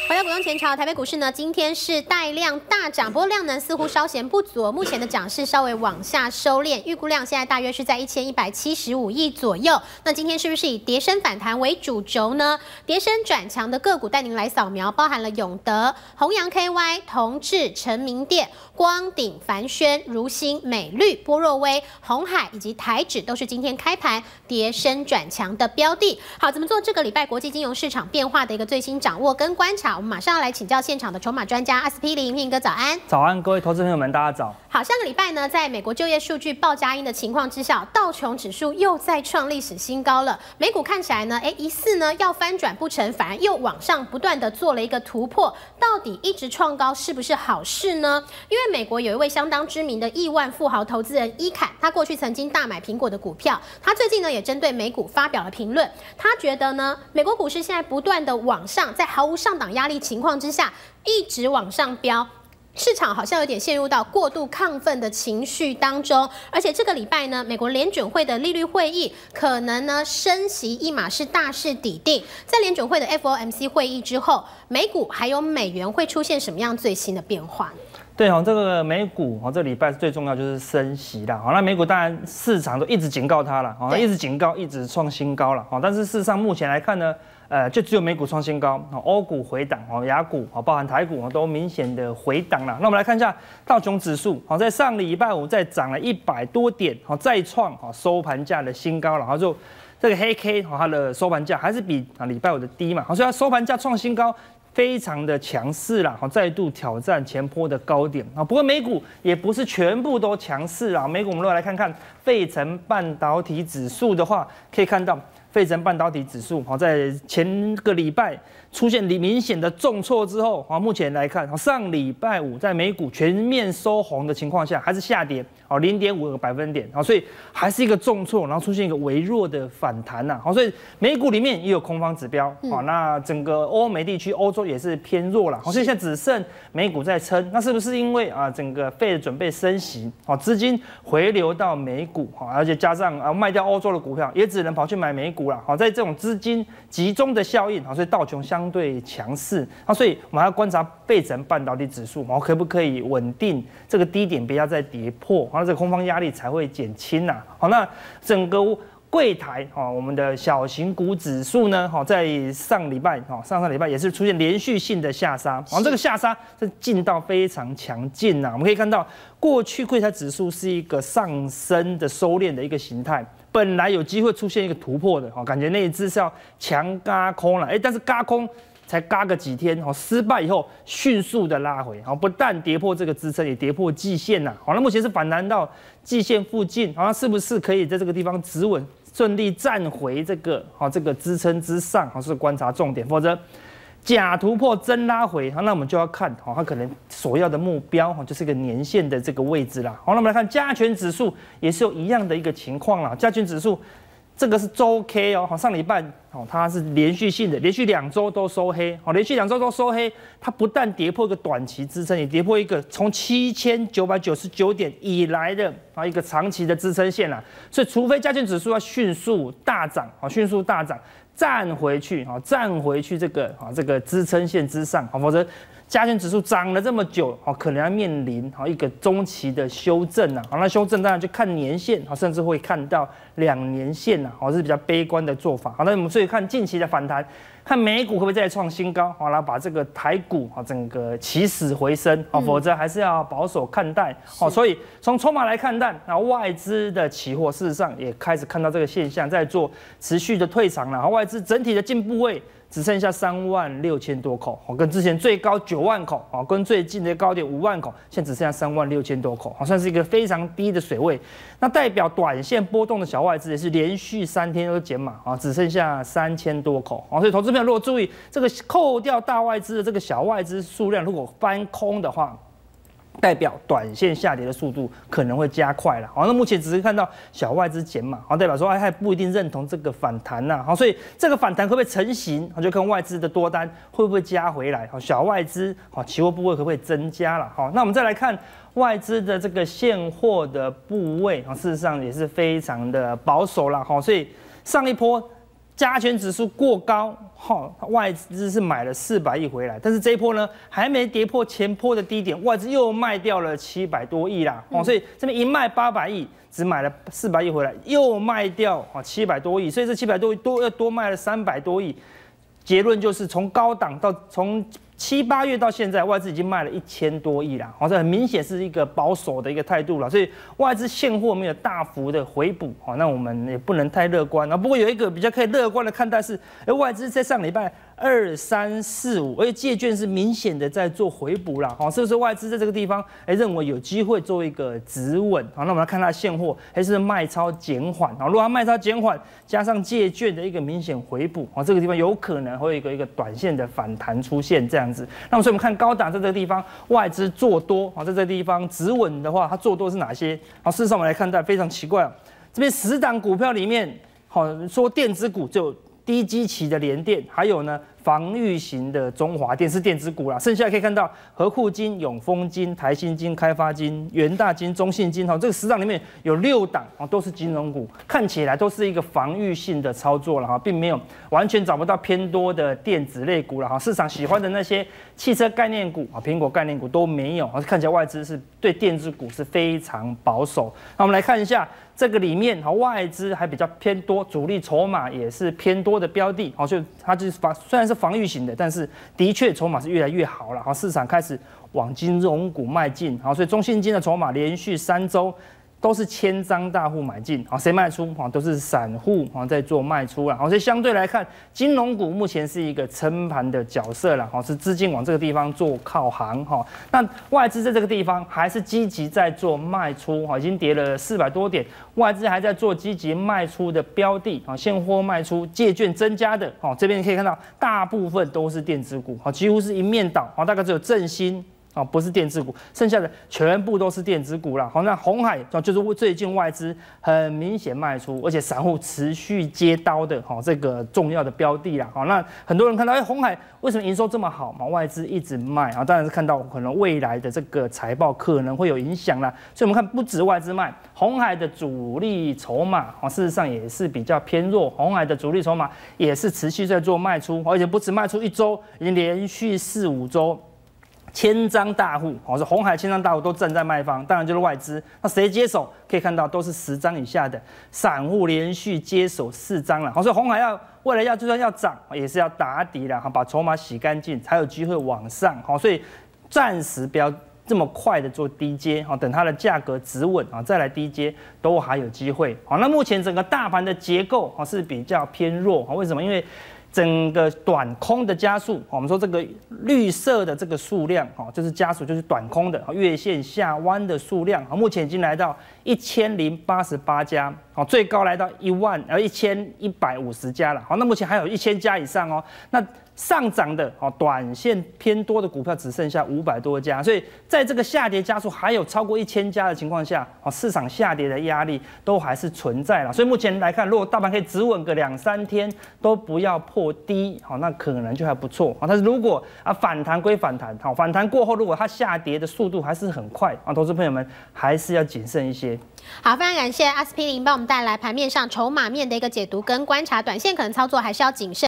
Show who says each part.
Speaker 1: 回到股东前朝，台北股市呢，今天是带量大涨，不过量能似乎稍显不足，目前的涨势稍微往下收敛，预估量现在大约是在1175亿左右。那今天是不是以跌升反弹为主轴呢？跌升转强的个股带您来扫描，包含了永德、弘洋 KY、同致、成名店、光鼎、凡轩、如新、美绿、波若威、鸿海以及台指都是今天开盘跌升转强的标的。好，怎么做这个礼拜国际金融市场变化的一个最新掌握跟观察？我们马上要来请教现场的筹码专家阿司匹林彦哥，早安！
Speaker 2: 早安，各位投资朋友们，大家早。
Speaker 1: 好，上个礼拜呢，在美国就业数据爆佳音的情况之下，道琼指数又再创历史新高了。美股看起来呢，疑似呢要翻转不成，反而又往上不断的做了一个突破。到底一直创高是不是好事呢？因为美国有一位相当知名的亿万富豪投资人伊坎，他过去曾经大买苹果的股票，他最近呢也针对美股发表了评论。他觉得呢，美国股市现在不断的往上，在毫无上档压力情况之下，一直往上飙。市场好像有点陷入到过度亢奋的情绪当中，而且这个礼拜呢，美国联准会的利率会议可能呢升息一码是大势已定。在联准会的 FOMC 会议之后，美股还有美元会出现什么样最新的变化呢？
Speaker 2: 对这个美股这礼拜最重要就是升息啦。那美股当然市场都一直警告它了，一直警告，一直创新高了。但是事实上目前来看呢，就只有美股创新高，欧股回档，亚股包含台股都明显的回档了。那我们来看一下道琼指数，在上礼拜五再涨了100多点，再创收盘价的新高了。然后就这个黑 K 它的收盘价还是比礼拜五的低嘛，所以它收盘价创新高。非常的强势啦，再度挑战前波的高点啊。不过美股也不是全部都强势啊。美股我们如果来看看费城半导体指数的话，可以看到费城半导体指数在前个礼拜出现明显的重挫之后，目前来看，上礼拜五在美股全面收红的情况下，还是下跌0.5个百分点，所以还是一个重挫，然后出现一个微弱的反弹呐。所以美股里面也有空方指标，那整个欧美地区，欧洲也是偏弱了，所以现在只剩美股在撑。那是不是因为整个Fed准备升息，资金回流到美股，而且加上卖掉欧洲的股票，也只能跑去买美股了。在这种资金集中的效应，所以道琼相对强势，所以我们还要观察费城半导体指数，可不可以稳定这个低点，不要再跌破，这个空方压力才会减轻呐。那整个柜台我们的小型股指数呢，在上礼拜也是出现连续性的下杀，这个下杀是劲道非常强劲呐。我们可以看到，过去柜台指数是一个上升的收敛的一个形态。本来有机会出现一个突破的，感觉那一只是要强軋空了，但是軋空才軋个几天，失败以后迅速的拉回，不但跌破这个支撑，也跌破季线呐。那目前是反弹到季线附近，那是不是可以在这个地方止稳，顺利站回这个支撑之上，是观察重点，否则假突破真拉回，那我们就要看它可能所要的目标就是一个年线的这个位置啦。好，那我们来看加权指数也是有一样的一个情况啦。加权指数这个是周 K 上礼拜它是连续性的，连续2周都收黑，连续2周都收黑，它不但跌破一个短期支撑，也跌破一个从7999点以来的一个长期的支撑线啦。所以除非加权指数要迅速大涨，站回去这个支撑线之上，否则加权指数涨了这么久，可能要面临一个中期的修正呐。那修正当然就看年线，甚至会看到2年线呐，是比较悲观的做法。好，那我们所以看近期的反弹，看美股会不会再创新高，然后把这个台股整个起死回生，否则还是要保守看待。所以从筹码来看待，那外资的期货事实上也开始看到这个现象，在做持续的退场了。外资整体的进步位只剩下36000多口，跟之前最高9万口，跟最近的高点5万口，现在只剩下36000多口，算是一个非常低的水位。那代表短线波动的小外资也是连续3天都减码，只剩下3000多口。所以投资朋友如果注意这个扣掉大外资的这个小外资数量，如果翻空的话，代表短线下跌的速度可能会加快了。那目前只是看到小外资减码，代表说还不一定认同这个反弹呐。所以这个反弹会不会成型，就看外资的多单会不会加回来，小外资期货部位可不可以增加了。那我们再来看外资的这个现货的部位，事实上也是非常的保守啦。所以上一波加权指数过高，外资是买了400亿回来，但是这一波呢还没跌破前波的低点，外资又卖掉了700多亿啦，所以这边一卖800亿，只买了400亿回来，又卖掉700多亿，所以这700多亿多卖了300多亿。结论就是从高档到从7、8月到现在，外资已经卖了1000多亿啦，这很明显是一个保守的一个态度了，所以外资现货没有大幅的回补，那我们也不能太乐观。不过有一个比较可以乐观的看待是，外资在上礼拜2、3、4、5，而且借券是明显的在做回补啦，是不是外资在这个地方认为有机会做一个止稳？那我们来看它的现货还是卖超减缓，如果它卖超减缓，加上借券的一个明显回补，这个地方有可能会有一个短线的反弹出现这样子。那么所以我们看高档在这个地方外资做多，在这个地方止稳的话，它做多是哪些？事实上我们来看待非常奇怪，这边10档股票里面，说电子股就低基期的联电，还有呢防御型的中华电是电子股啦，剩下可以看到和库金、永丰金、台新金、开发金、元大金、中信金，这个10档里面有6档都是金融股，看起来都是一个防御性的操作了并没有完全找不到偏多的电子类股了市场喜欢的那些汽车概念股苹果概念股都没有，看起来外资是对电子股是非常保守。那我们来看一下。这个里面外资还比较偏多，主力筹码也是偏多的标的，就它就是虽然是防御型的，但是的确筹码是越来越好了，市场开始往金融股迈进，所以中信金的筹码连续3周都是1000张大户买进，谁卖出都是散户在做卖出啦，所以相对来看，金融股目前是一个撑盘的角色啦，是资金往这个地方做靠行那外资在这个地方还是积极在做卖出，已经跌了400多点，外资还在做积极卖出的标的，现货卖出，借券增加的，这边可以看到大部分都是电子股，几乎是一面倒，大概只有振兴。不是电子股，剩下的全部都是电子股啦。那鸿海就是最近外资很明显卖出，而且散户持续接刀的这个重要的标的啦。那很多人看到，鸿海为什么营收这么好外资一直卖当然是看到可能未来的这个财报可能会有影响啦。所以我们看不止外资卖，鸿海的主力筹码事实上也是比较偏弱，鸿海的主力筹码也是持续在做卖出，而且不止卖出1周，已经连续4、5周。1000张大户，是鸿海1000张大户都站在卖方，当然就是外资。那谁接手？可以看到都是10张以下的散户连续接手4张了。所以鸿海未来就算要涨，也是要打底了，把筹码洗干净，才有机会往上。所以暂时不要这么快的做低接，等它的价格止稳再来低接都还有机会。那目前整个大盘的结构是比较偏弱，为什么？因为整个短空的加速，我们说这个绿色的这个数量，就是加速，就是短空的月线下弯的数量，目前已经来到1088家，最高来到1150家了。那目前还有1000家以上那上涨的短线偏多的股票只剩下500多家，所以在这个下跌加速还有超过1000家的情况下，市场下跌的压力都还是存在了。所以目前来看，如果大盘可以止稳个2、3天都不要破低，那可能就还不错。但是如果反弹归反弹，反弹过后如果它下跌的速度还是很快，投资朋友们还是要谨慎一些。
Speaker 1: 好，非常感谢阿司匹林帮我们带来盘面上筹码面的一个解读跟观察，短线可能操作还是要谨慎。